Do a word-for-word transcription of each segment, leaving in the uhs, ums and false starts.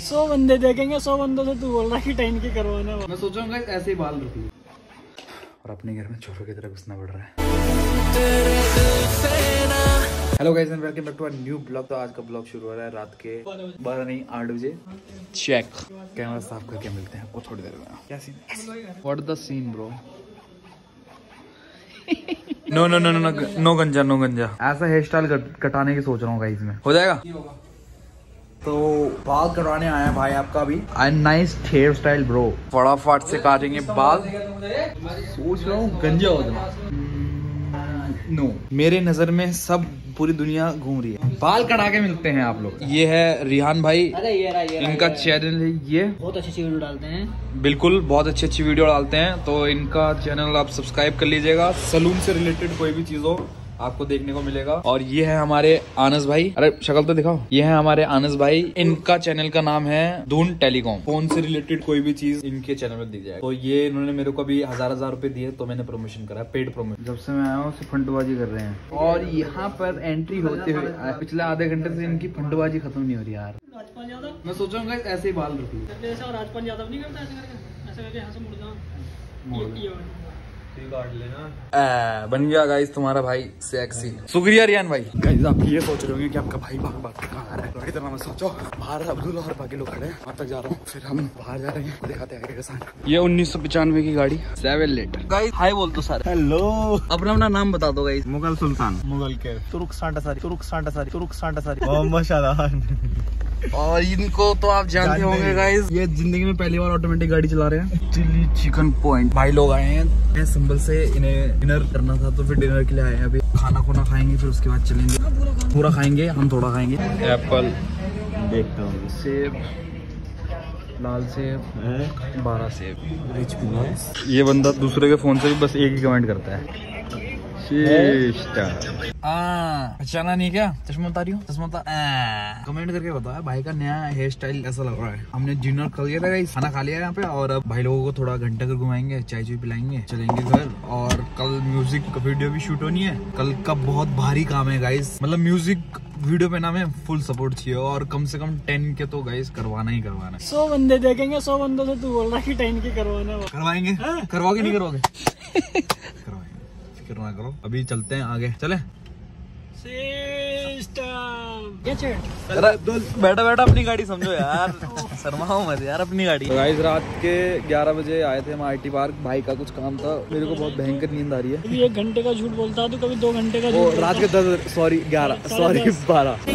सौ बंदे देखेंगे, सौ बंदों से तू बोल रहा है कि टाइन की करवाना। मैं सोचूंगा ऐसे ही बाल रखूँ और अपने घर में चोरों की तरह घुसना पड़ रहा है। Hello guys and welcome back to a new blog. तो आज का ब्लॉग शुरू हो रहा है रात के बारह नहीं आठ बजे। चेक कैमरा साफ करके मिलते हैं आपको थोड़ी देर में। क्या scene? What the scene bro? No no no no no गंजा नो गंजा। ऐसा हेयर स्टाइल कटाने की सोच रहा हूँ गाइस में। हो जाएगा? तो बाल कटवाने आया भाई आपका भी। Nice hair style bro. फटाफट से काटेंगे बाल। सोच रहा हूँ गंजा हो जाऊँ। नो, मेरे नजर में सब पूरी दुनिया घूम रही है। बाल कटा के मिलते हैं आप लोग। ये है रिहान भाई। अरे ये रहा, ये रहा, इनका चैनल है। ये बहुत अच्छी अच्छी वीडियो डालते हैं। बिल्कुल बहुत अच्छी अच्छी वीडियो डालते हैं। तो इनका चैनल आप सब्सक्राइब कर लीजिएगा। सलून से रिलेटेड कोई भी चीज हो आपको देखने को मिलेगा। और ये है हमारे आनस भाई। अरे शक्ल तो दिखाओ। ये है हमारे आनस भाई। इनका चैनल का नाम है धून टेलीकॉम। फोन से रिलेटेड कोई भी चीज इनके चैनल में दी जाएगी। तो ये इन्होंने मेरे को अभी हजार हजार रुपए दिए तो मैंने प्रमोशन करा, पेड प्रमोशन। जब से मैं आया हूँ फंडबाजी कर रहे हैं। और यहाँ पर एंट्री होते हुए पिछले आधे घंटे से इनकी फंडबाजी खत्म नहीं हो रही यार। मैं सोचूंगा ऐसे ही बाल रखूँ। राजपाल यादव नहीं करता ऐसे करके यहाँ से मुड़ जाओ। काट लेना। आ, बन गया गाइस तुम्हारा भाई सेक्सी। शुक्रिया रियान भाई। गाइस आप ये सोच रहे होंगे कि आपका भाई बाग बाग कहाँ आ रहा है। तो इतना मैं सोचो बाहर अब्दुल और बाकी लोग खड़े हैं। वहाँ तक जा रहा हूँ, फिर हम बाहर जा रहे हैं। दिखाते हैं आगे। ये उन्नीस सौ पचानवे की गाड़ी सेवन लीटर। गाइस हाय बोल दो सर। हेलो। अपना अपना नाम बता दो गाइस। मुगल सुल्तान। मुगल के तुर्क सांडा सारी तुर्क सांडा सारी तुर्क सांडा सारी मोहम्मद शाहजहां। और इनको तो आप जानते होंगे गाइस, ये जिंदगी में पहली बार ऑटोमेटिक गाड़ी चला रहे हैं। Chilli chicken point. भाई लोग आए हैं संभल से, इन्हें डिनर करना था तो फिर डिनर के लिए आए हैं। अभी खाना खुना खाएंगे फिर उसके बाद चलेंगे। पूरा खाएंगे, हम थोड़ा खाएंगे। एप्पल, सेब, लाल सेब, बारह सेब, रिच पीनट्स। ये बंदा दूसरे के फोन से भी बस एक ही कमेंट करता है। पहचाना नहीं क्या? चश्मा उतारी हो? चश्मा उतार। कमेंट करके बताओ भाई का नया हेयर स्टाइल कैसा लग रहा है। हमने डिनर कर लिया था गाइस, खाना खा लिया यहाँ पे। और अब भाई लोगों को थोड़ा घंटे घर घुमाएंगे, चाय चाय पिलाएंगे, चलेंगे घर। और कल म्यूजिक वीडियो भी शूट होनी है। कल का बहुत भारी काम है गाइस। मतलब म्यूजिक वीडियो पे ना हमें फुल सपोर्ट चाहिए और कम से कम टेन के तो गाइस करवाना ही करवाना है। सौ बंदे देखेंगे, सौ बंदों से तू बोल रहा है कि टेन की करवाना। करवाएंगे। करवाओगे नहीं करवाओगे? करवाएंगे, फिक्र ना करो। अभी चलते हैं आगे। चले बैठा बैठा अपनी गाड़ी समझो यार। शर्माओ मत यार अपनी गाड़ी। तो गाइस रात के ग्यारह बजे आए थे हम आई टी पार्क। भाई का कुछ काम था। मेरे को बहुत भयंकर नींद आ रही है। कभी एक घंटे का झूठ बोलता है तो कभी दो घंटे का झूठ। रात के दस सॉरी ग्यारह सॉरी बारह।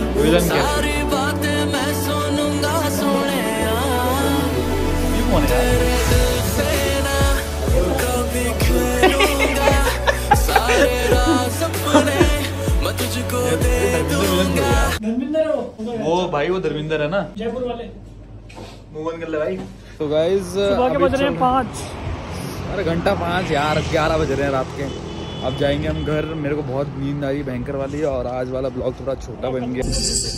वो भाई वो धर्मिंदर है ना, जयपुर वाले। मूव कर ले भाई। तो गाइस सुबह के बज रहे हैं पाँच। अरे घंटा पाँच यार, ग्यारह बज रहे हैं रात के। अब जाएंगे हम घर। मेरे को बहुत नींद आ रही भयंकर वाली। और आज वाला ब्लॉग थोड़ा छोटा बन गया।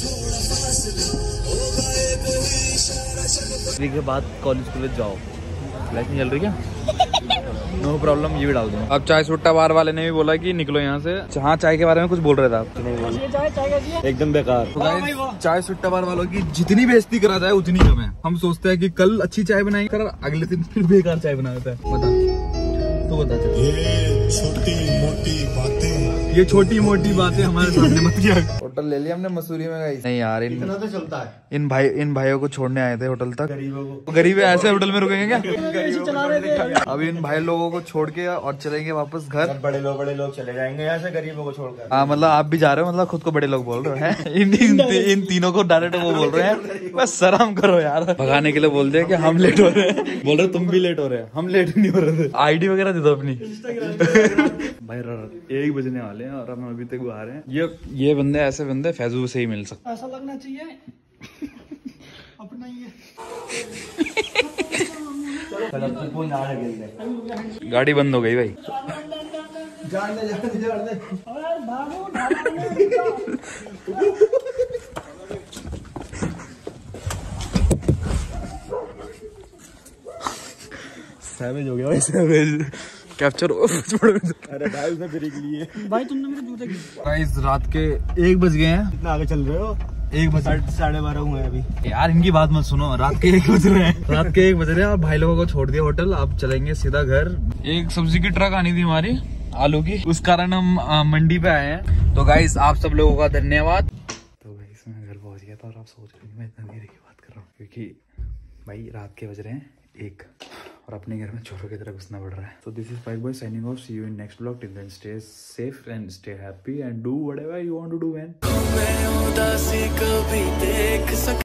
के बाद कॉलेज कॉलेज जाओ। लाइट नहीं चल रही क्या? नो प्रॉब्लम, ये भी डाल दूंगा। अब चाय सुट्टा बार वाले ने भी बोला कि निकलो यहाँ से। हाँ चाय के बारे में कुछ बोल रहे थे आप? एकदम बेकार। तो चाय सुट्टा बार वालों की जितनी बेइज्जती करा जाए उतनी कम है। हम सोचते हैं कि कल अच्छी चाय बनाएंगे, कर अगले दिन फिर बेकार चाय बना देता है। बता तो बता चल। ये छोटी मोटी बातें ये छोटी मोटी बातें हमारे सामने मत किया। होटल ले लिया हमने मसूरी में गाइस। नहीं यार इन इतना तो चलता है। इन भाई इन भाइयों को छोड़ने आए थे होटल तक। गरीबों को गरीब ऐसे होटल में रुकेंगे क्या? चला रहे थे। अभी इन भाई लोगों को छोड़ के और चलेंगे वापस घर। बड़े लोग बड़े लोग चले जाएंगे यहाँ से गरीबों को छोड़कर। हाँ मतलब आप भी जा रहे हो, मतलब खुद को बड़े लोग बोल रहे हैं। इन इन, इन तीनों को डायरेक्ट वो बोल रहे हैं बस शर्म करो यार। भगाने के लिए बोल दिया कि हम लेट हो रहे हैं। बोल रहे तुम भी लेट हो रहे हैं, हम लेट नहीं हो रहे थे। आईडी वगैरह दे दो अपनी। भाई एक बजने वाले हैं और हम अभी तक बाहर हैं। ये ये बंदे ऐसे बंदे फैजू से ही मिल सकते। ऐसा लगना चाहिए अपना ही है। गाड़ी बंद हो गई भाई। जान दे जान दे जान दे। सैवेज हो गया भाई, सैवेज। कैप्चर अरे भाई उसने ब्रेक लिए। भाई तुमने मेरे जूते गाइस रात के एक बज गए हैं। इतना आगे चल रहे हो? एक बजे साढ़े बारह हुए अभी। यार इनकी बात मत सुनो, रात के एक बज रहे हैं रात के एक बज रहे हैं और भाई लोगों को छोड़ दिया होटल। अब चलेंगे सीधा घर। एक सब्जी की ट्रक आनी थी हमारी आलू की, उस कारण हम आ, मंडी पे आए हैं। तो गाइस आप सब लोगों का धन्यवाद। तो गाइस मैं घर पहुंच गया था और आप सोच रहे हैं मैं इतना देर की बात कर रहा हूँ, क्योंकि भाई रात के बज रहे हैं एक और अपने घर में चोरों की तरह घुसना पड़ रहा है। So this is Spike Boy signing off. See you in next vlog. Till then, stay safe and stay happy and do whatever you want to do, man.